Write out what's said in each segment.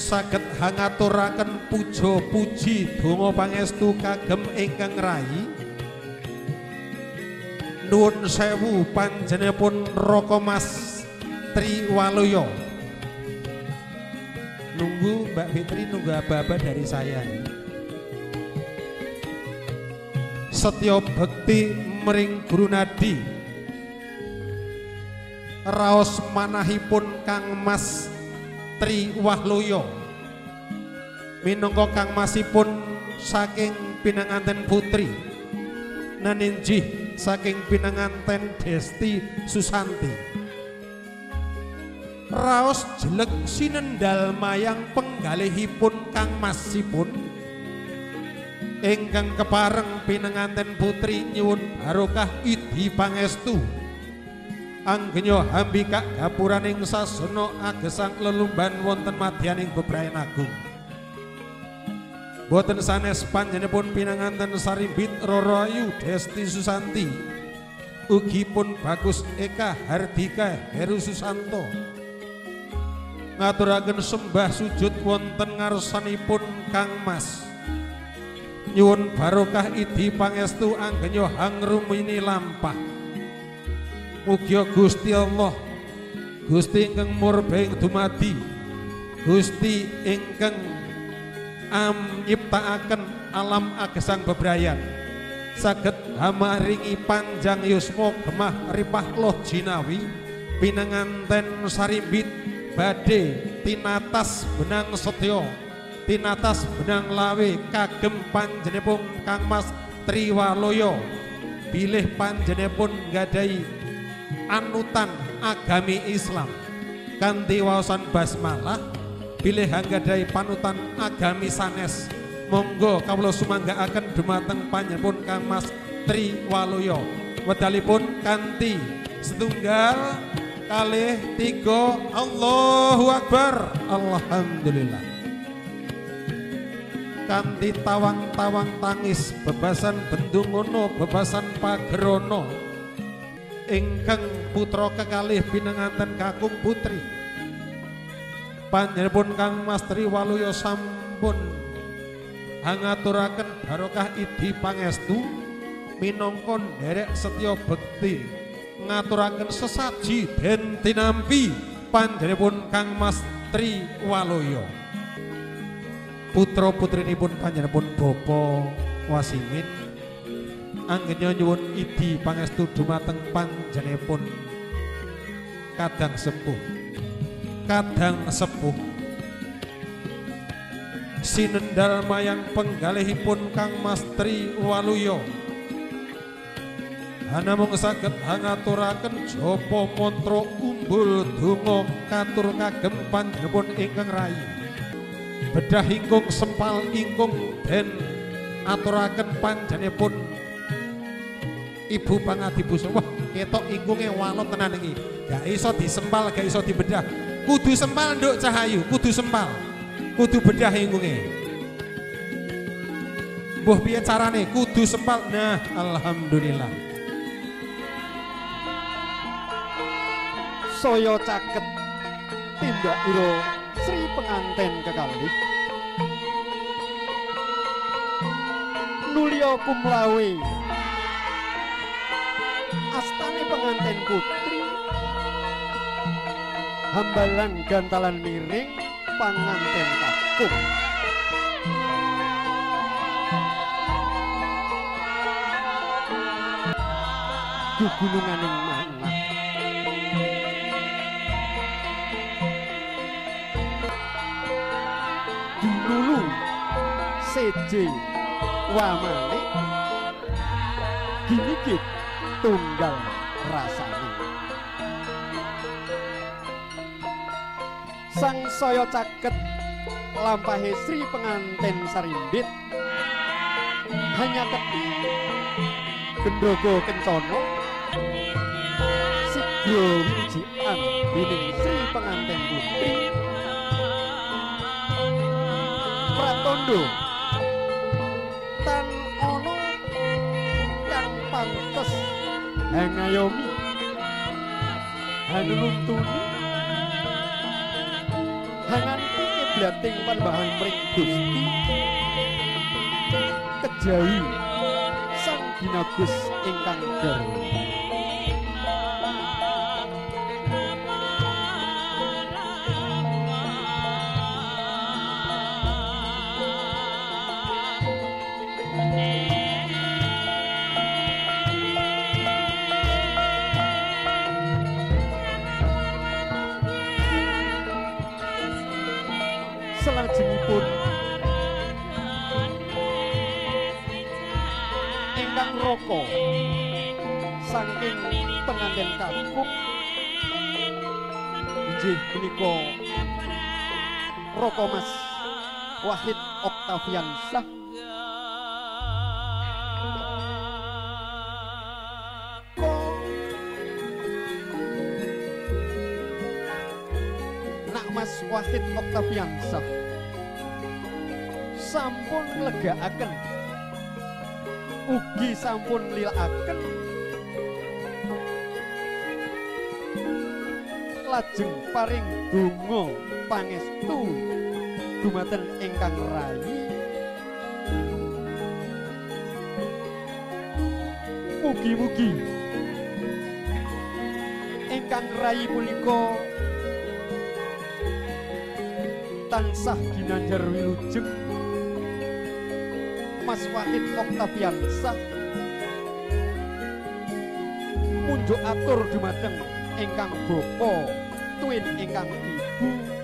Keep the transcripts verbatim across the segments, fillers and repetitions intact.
saged hangaturaken puja puji donga pangestu kagem ingkang rayi. Nuwun sewu panjenenganipun Raka Mas Triwaloyo. Nunggu Mbak Fitri, nunggu aba-aba dari saya. Setya bekti mring Guru Nadi. Raos manahipun Kang Mas Triwaloyo minangka kangmasipun saking pinanganten putri naninjih saking pinanganten Desti Susanti. Raos jeleg sinendal mayang penggalihipun kangmasipun ingkang kepareng pinanganten putri nyuwun barokah idi pangestu anggenya hambika gapuraning sasana agesang lelumban wonten madyaning bebrayan agung. Boten sanes panjenenganipun pinanganten Sarimbit Roro Ayu Desti Susanti, ugi pun Bagus Eka Hardika Heru Susanto ngaturaken sembah sujud wonten ngarsanipun Kang Mas nyuwun barokah idi pangestu anggenya hangrumini lampah. Mugi Gusti Allah, Gusti ingkang murbeng dumadi, Gusti ingkang am nyiptakaken alam agesang bebrayan saged hamaringi panjang yuswa gemah ripah loh jinawi pinanganten Sarimbit badhe tinatas benang setya tinatas benang lawe kagem panjenenganipun Kang Mas Triwaloyo bilih panjenenganipun nggadahi anutan agami Islam kanthi waosan basmalah bilih anggadhahi panutan agami sanes monggo kawula sumanggaaken dumateng panjenenganipun Kang Mas Triwaloyo wedalipun kanthi setunggal kalih tiga Allahu Akbar alhamdulillah kanthi tawang-tawang tangis bebasan bendungono bebasan pagerono ingkang putra kekalih pinanganten kakung putri panjenenganipun Kang Mas Triwaloyo sampun hangaturaken barokah idi pangestu minangka nderek setya bekti ngaturaken sesaji den tinampi panjenenganipun Kang Mas Triwaloyo putra putrinipun panjenenganipun Bapa Wasimin anggenya nyuwun idi pangestu dumateng panjenenganipun kadang sepuh kadang sepuh sinendal mayang penggalihipun Kang Mas Triwaloyo hanamung saged hangaturaken japa mantra umbul donga katur kagem panjenenganipun ingkang rayi bedah ingkung sempal ingkung den aturaken panjenenganipun Ibu Pangadibusa. Wah ketok ingkunge walot tenan iki gak iso disempal gak iso dibedah kudu sempal nduk Cahayu kudu sempal kudu bedah ingkunge mbuh piye carane kudu sempal nah alhamdulillah saya caket tindak ira Sri penganten kekalih nulya kumlawe astane penganten putri hambalan gantalan miring panganten kakung gugununganing manah dinulu seje wamane ginikit tunggal rasane sang saya caket lampahe Sri penganten Sarimbit hanya keti gendrogo kencana sigra wijian dening Sri penganten putri pratondo tan ana kang pantes hangayomi hanuntuni hangan wiglating panbahan mring Gusti kejawi sang binagus ingkang garwa. Selajengipun ingkang raka saking penganten kakung inggih punika Raka Mas Wahid Oktaviansah Mas Wahid Oktaviansah sampun legaaken ugi sampun lilaaken lajeng paring donga pangestu dumateng ingkang rayi mugi-mugi ingkang rayi punika tansah ginanjar wilujeng Mas Wahid Oktaviansah munjuk atur dumateng ingkang bapa tuwin ingkang ibu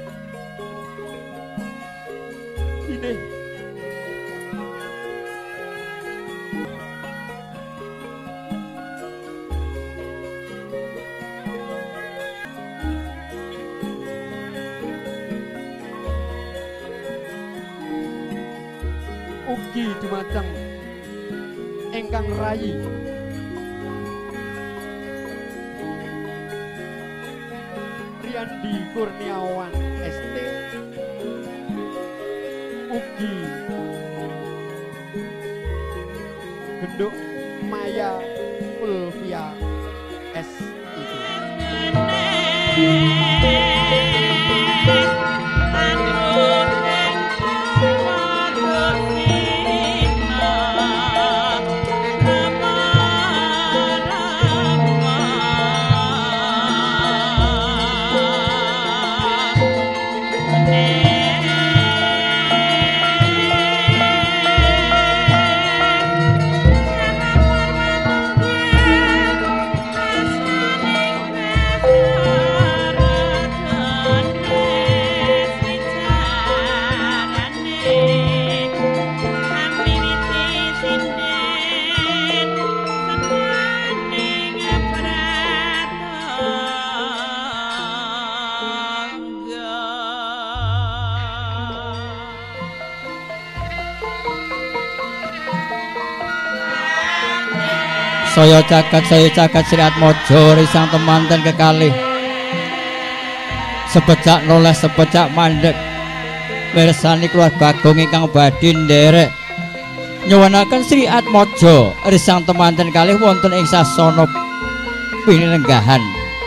ineh ugi dumateng ingkang rayi Riyandi Kurniawan S T ugi Genduk Maya Ulvia S I T. Saya caket saya caket Sri Atmaja risang temanten kekalih sepecak noles sepecak mandek mirsani keluarga Bagong ingkang badhe nderek nyuwunaken Sri Atmaja risang temanten kalih wonten ing sasana pinenggahan.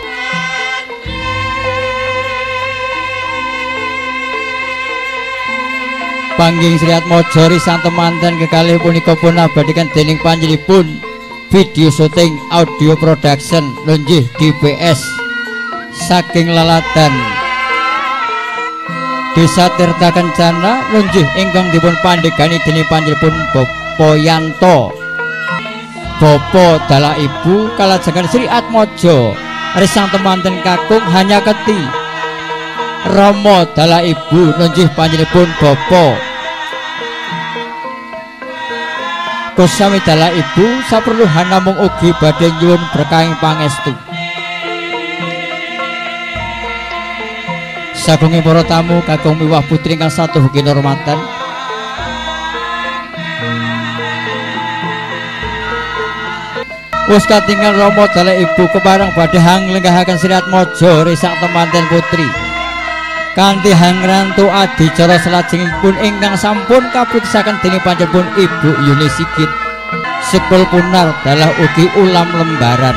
Pangging Sri Atmaja risang temanten kekalih punika pun abadikan dening panjenenganipun video syuting audio production lunjih D P S saking Laladan Desa Tirta Kencana lunjih ingkang dipun pandegani dening panjenenganipun Bapa Yanto Bapa dalah Ibu kalajengan Sri Atmaja risang temanten kakung hanya keti Rama dalah Ibu lunjih panjenenganipun Bapa Kusami dalah Ibu saperluhan namung ugi badhe nyuwun berkahing pangestu. Sagunging para tamu kakung miwah putri ingkang satu ugi normatan. Wis katingal Rama dalah Ibu kepareng badhe hanglenggahaken Sri Atmaja risang temanten putri. Kanthi hangrantu adicara salajengipun ingkang sampun kaputusaken dening panjenenganipun Ibu Yuni Sigit sekul punar dalah ugi ulam lembaran.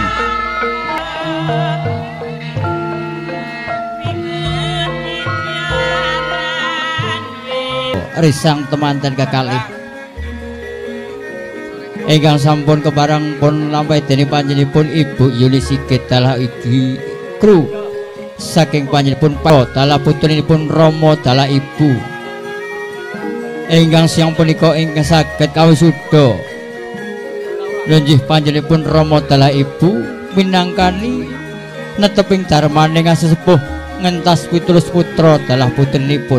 risang temanten kekalih ingkang sampun kebarang pun lampahi dening panjenenganipun Ibu Yuli Sigit dalah iki kru saking panjenenganipun Pak dalah putrinipun Rama dalah Ibu ingkang siang punika ingkang saged kawisuda lenjih panjenenganipun Rama dalah Ibu minangkani neteping darmaning sesepuh ngentas pitulus putra dalah putrinipun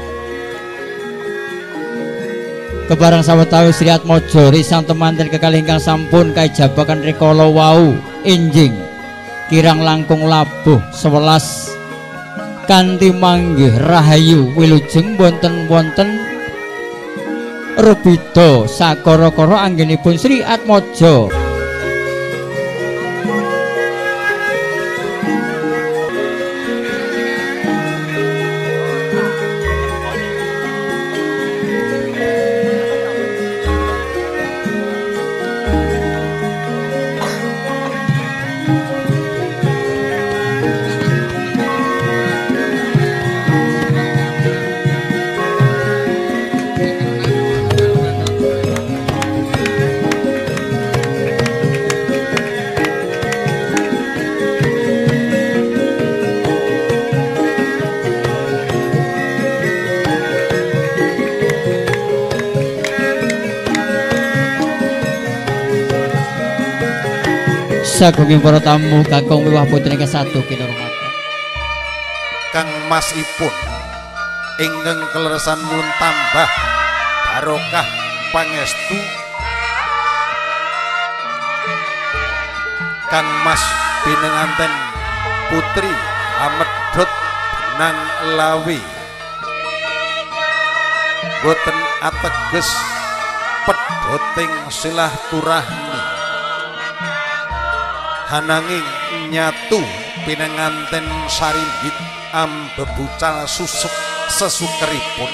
kebarang sawetawis Sri Atmaja risang temanten kekalih ingkang sampun kaijabaken rikala wau enjing kirang langkung labuh sewelas kanthi manggih rahayu wilujeng wonten-wonten rubida sakara-kara anggenipun Sri Atmaja sagunging para tamu kakung wiwah putri kesatu kinurmatan Kang Masipun ingkang kleresan nyuwun tambah barokah pangestu Kang Mas pinenganten putri amedhot benang lawi boten ateges pedhoting silaturahmi hananging nyatu pinenganten sarimbit ambebucal susuk sesukeripun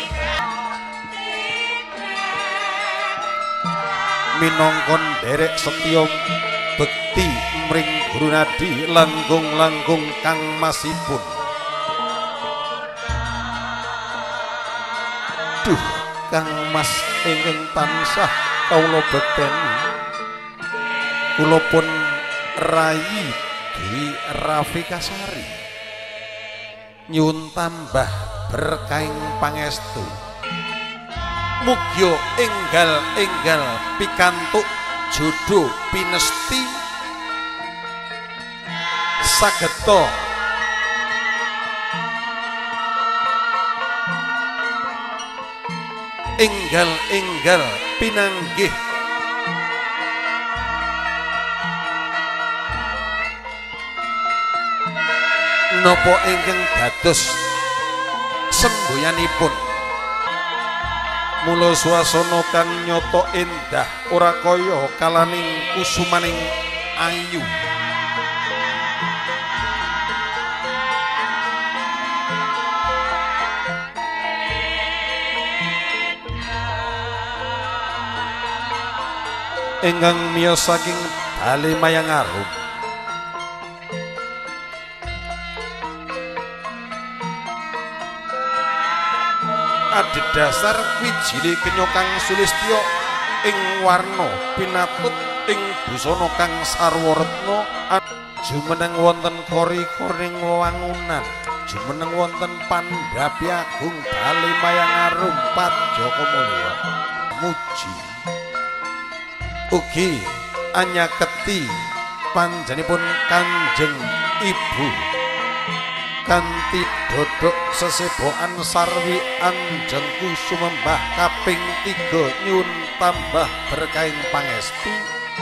minangka derek setya bekti mring Guru Nadi langkung-langkung Kang Masipun duh Kang Mas ingkang tansah kawula bekteni kula pun Rayi Dwi Rafikasari nyuwun tambah berkaing pangestu mugya enggal-enggal pikantuk jodoh pinesti sageta enggal-enggal pinanggih napa ingkang dados semboyanipun mula swasana kang nyata endah ora kaya kalaning kusumaning ayu ingkang miyos saking Bali Mayangarum adhedhasar wijine kenya Kang Sulistya ing warna pinatut ing busana kang sarwa retna jumeneng wonten kori-koring wangunan jumeneng wonten Pandhapi Agung Bali Mayangarum Padjaka Mulya muji ugi anyaketi panjenipun Kanjeng Ibu kanthi dodok sesebokan sarwi anjengku sumembah kaping tiga nyun tambah berkaing pangestu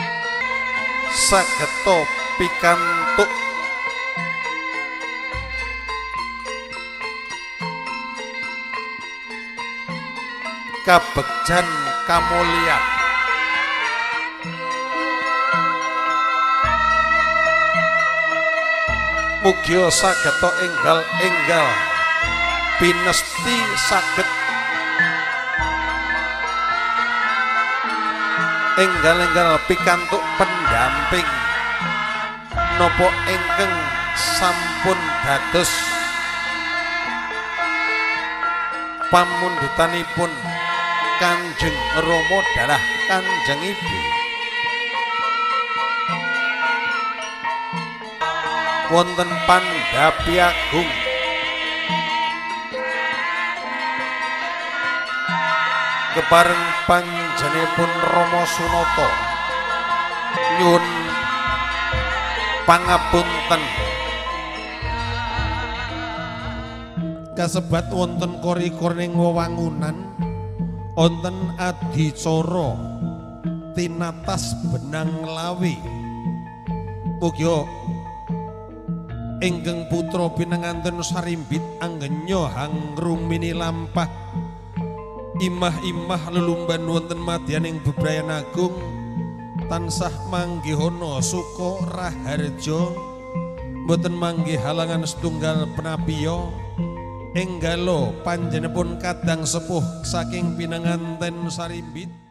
sageta pikantuk kabegjan kamulyan mugia sageta enggal-enggal pinesti saged enggal-enggal pikantuk pendamping napa ingkang sampun dados pamundutanipun Kanjeng Rama dalah Kanjeng Ibu. Wonten Pandhapi Agung kepareng panjenenganipun Rama Sunata nyuwun pangapunten kasebat wonten kori-korning wewangunan wonten adicara tinatas benang lawi mugia ingkang putra pinanganten sarimbit anggenya hangrumini lampah imah-imah lelumban wonten madyaning bebrayan agung tansah manggihana suka raharja mboten manggih halangan setunggal penapiya enggalo panjenenganipun kadang sepuh saking pinanganten sarimbit.